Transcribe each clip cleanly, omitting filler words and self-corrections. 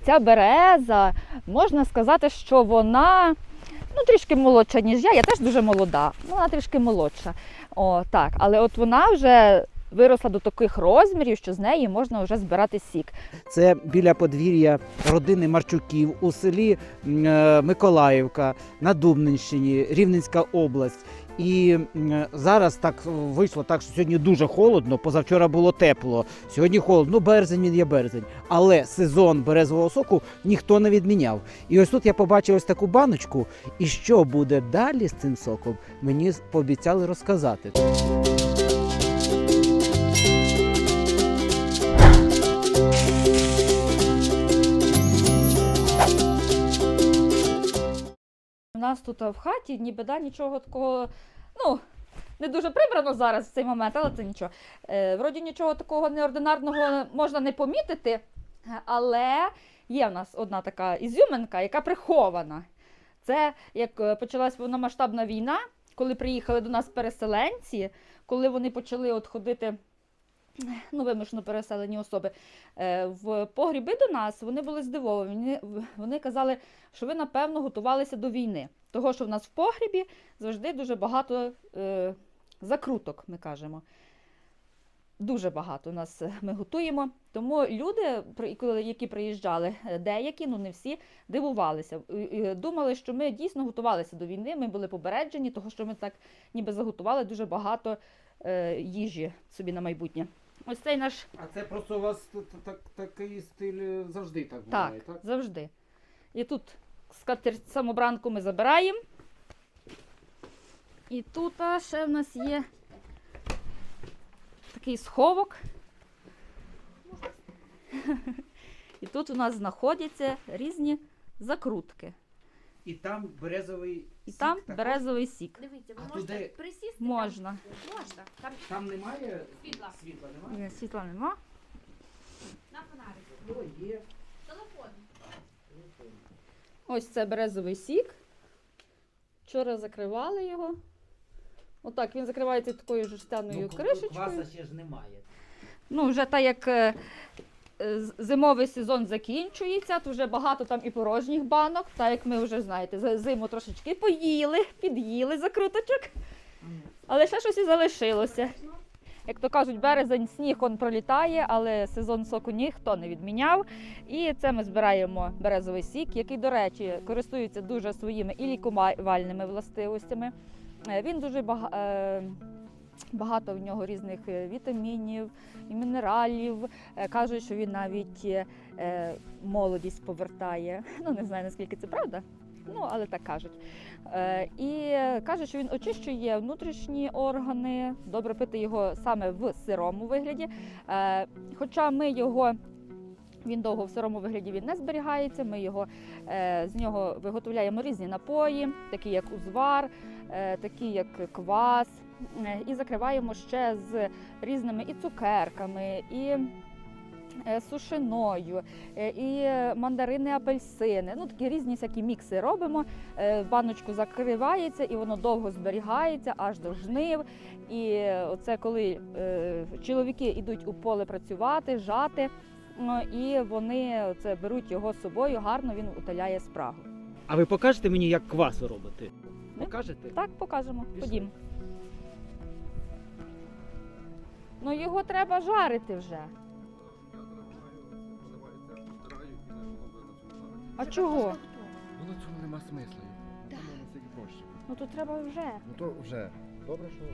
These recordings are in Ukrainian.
ця береза, можна сказати, що вона трішки молодша, ніж я. Я теж дуже молода, вона трішки молодша. Так. Але от вона вже виросла до таких розмірів, що з неї можна вже збирати сік. Це біля подвір'я родини Марчуків у селі Миколаївка на Дубненщині, Рівненська область. І зараз так вийшло так, що сьогодні дуже холодно, позавчора було тепло, сьогодні холодно, березень він є березень. Але сезон березового соку ніхто не відміняв. І ось тут я побачив ось таку баночку, і що буде далі з цим соком, мені пообіцяли розказати. У нас тут в хаті ніби нічого такого, не дуже прибрано зараз в цей момент, але це нічого. Вроді нічого такого неординарного можна не помітити, але є в нас одна така ізюминка, яка прихована. Це як почалась повномасштабна війна, коли приїхали до нас переселенці, коли вони почали ходити, вимушено переселені особи, в погріби до нас, вони були здивовані. Вони казали, що ви, напевно, готувалися до війни. Того, що в нас в погрібі завжди дуже багато закруток, ми кажемо. Дуже багато у нас ми готуємо. Тому люди, які приїжджали, деякі, не всі, дивувалися. Думали, що ми дійсно готувалися до війни, ми були попереджені, того, що ми так ніби заготували дуже багато їжі собі на майбутнє. Ось цей наш... А це просто у вас такий стиль завжди так буває, так? Так, завжди. І тут скатерть самобранку ми забираємо. І тут ще в нас є такий сховок. І тут у нас знаходяться різні закрутки. І там березовий сік? Там березовий сік. Дивіться, ви А можете туди присісти. Можна. Можна. Там немає Світла. Світла немає? Ні, світла нема. На фонарик. Є. Телефон. Ось це березовий сік. Вчора закривали його. Отак, він закривається такою жестяною кришечкою. Кваса ще ж немає. Вже так як зимовий сезон закінчується, то вже багато там і порожніх банок, так як ми вже, знаєте, зиму трошечки поїли, під'їли закруточок, але ще щось і залишилося. Як то кажуть, березень, сніг он пролітає, але сезон соку ніхто не відміняв. І це ми збираємо березовий сік, який, до речі, користується дуже своїми і лікувальними властивостями. Він дуже багато в нього різних вітамінів і мінералів. Кажуть, що він навіть молодість повертає. Не знаю, наскільки це правда, але так кажуть. І кажуть, що він очищує внутрішні органи, добре пити його саме в сирому вигляді. Хоча він довго в сирому вигляді він не зберігається, ми з нього виготовляємо різні напої, такі як узвар, такі як квас, і закриваємо ще з різними і цукерками, і сушиною, і мандарини, апельсини. Такі різні всякі мікси робимо. Баночку закривається і воно довго зберігається аж до жнив. І оце коли чоловіки йдуть у поле працювати, жати, і вони беруть його з собою, гарно він утоляє спрагу. А ви покажете мені, як квасу робити? Покажете? Так, покажемо. Пішли. Ходім. Його треба жарити вже. А чого? Воно цього нема смислу. Да. Воно настільки проще. То треба вже. То вже. Добре, що...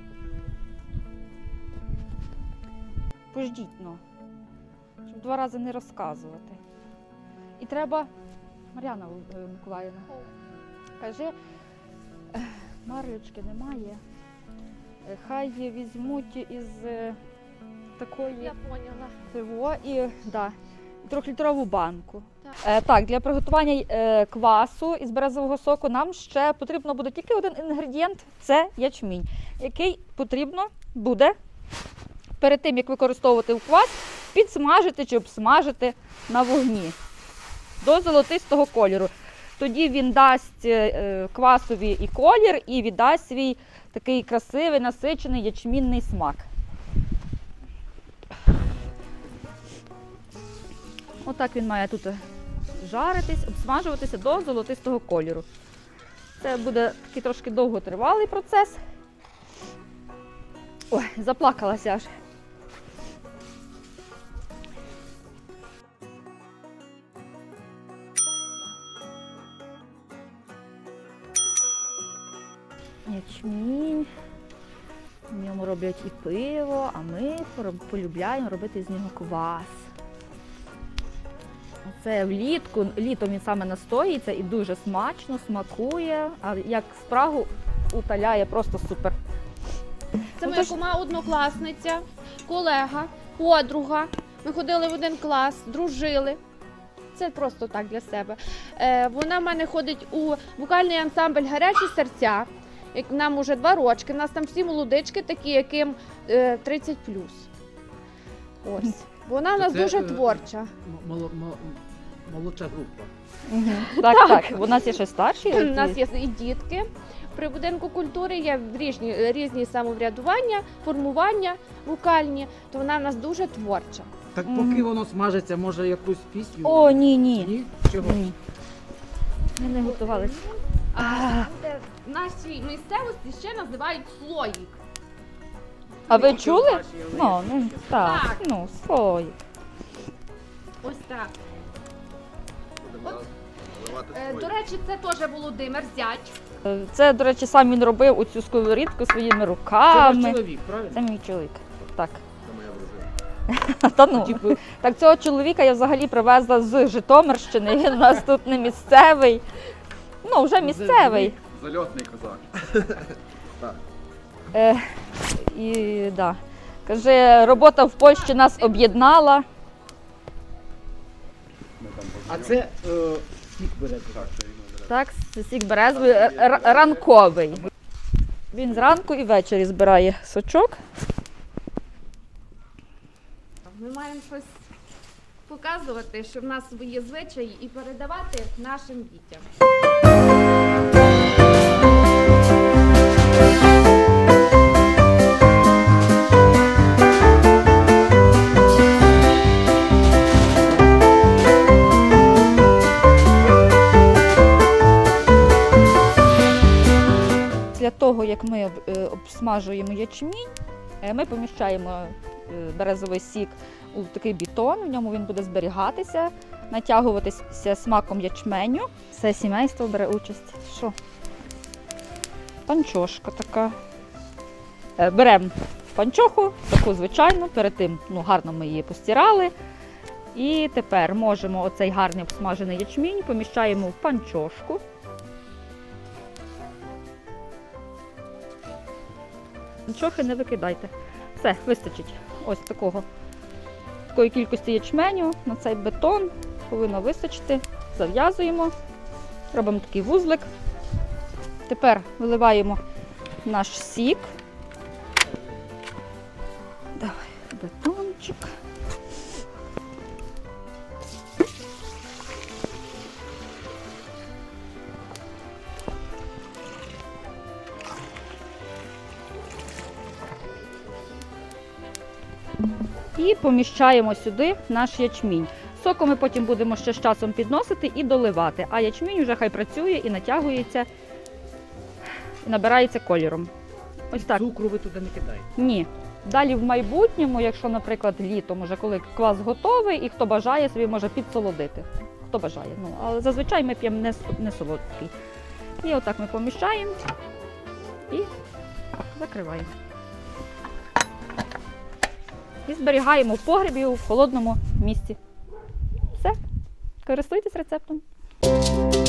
Пождіть, щоб 2 рази не розказувати. І треба, Мар'яна Миколаївна, кажи, марлючки немає, хай візьмуть із такої... Я поняла. Пиво і 3-літрову банку. Так, для приготування квасу із березового соку нам ще потрібно буде тільки один інгредієнт – це ячмінь, який потрібно буде перед тим, як використовувати в квас, підсмажити чи обсмажити на вогні до золотистого кольору. Тоді він дасть квасові і колір, і віддасть свій такий красивий, насичений ячмінний смак. Отак він має тут жаритись, обсмажуватися до золотистого кольору. Це буде такий трошки довготривалий процес. Ой, заплакалася аж. Ячмінь. В ньому роблять і пиво, а ми полюбляємо робити з нього квас. Це влітку, літом він саме настоюється і дуже смачно, смакує, а як спрагу утоляє просто супер. Це моя кума однокласниця, колега, подруга. Ми ходили в один клас, дружили. Це просто так для себе. Вона в мене ходить у вокальний ансамбль «Гарячі серця». Як нам уже 2 роки. У нас там всі молодички такі, яким 30+. Ось. Вона у нас дуже творча. Молодша група. Так, так. У нас є ще старші. У нас є і дітки. При будинку культури є різні самоврядування, формування вокальні, то вона в нас дуже творча. Так поки воно смажиться, може якусь пісню? О, ні, ні. Ні? Чого? Ні. Ми не готувалися. В нашій місцевості ще називають слоїк. А ви чули? Ну, так, Так. ну, слой. Ось так. До речі, це теж Володимир, зять. Це, до речі, сам він робив оцю сковорідку своїми Це ваш руками. чоловік, правильно? Це мій чоловік. Так. Це моя дружина. Та ну. Типу, Так цього чоловіка я взагалі привезла з Житомирщини. Він у нас тут не місцевий. Ну, вже місцевий. Зальотний козак. І да. Каже, робота в Польщі нас об'єднала. а це сік берете. Так, це він бере. Так, це сік березовий, ранковий. Він зранку і ввечері збирає сочок. Ми маємо щось показувати, що в нас свої звичаї і передавати нашим дітям. Після того, як ми обсмажуємо ячмінь, ми поміщаємо березовий сік у такий бітон, в ньому він буде зберігатися, натягуватися смаком ячменю. Все сімейство бере участь. Що? Панчошка така. Беремо панчоху, таку звичайну, перед тим гарно ми її постирали. І тепер можемо оцей гарний обсмажений ячмінь поміщаємо в панчошку. Панчохи не викидайте. Все, вистачить ось такої кількості ячменю на цей бетон. Повинно вистачити. Зав'язуємо, робимо такий вузлик. Тепер виливаємо наш сік. Давай бетончик. І поміщаємо сюди наш ячмінь. Соку ми потім будемо ще з часом підносити і доливати, а ячмінь вже хай працює і натягується, і набирається кольором. Ось так. Цукру ви туди не кидаєте. Ні. Далі в майбутньому, якщо, наприклад, літом, уже коли квас готовий, і хто бажає, собі може підсолодити. Хто бажає. Ну, але зазвичай ми п'ємо не солодкий. І отак ми поміщаємо і закриваємо. І зберігаємо в погребі в холодному місці. Все. Користуйтесь рецептом.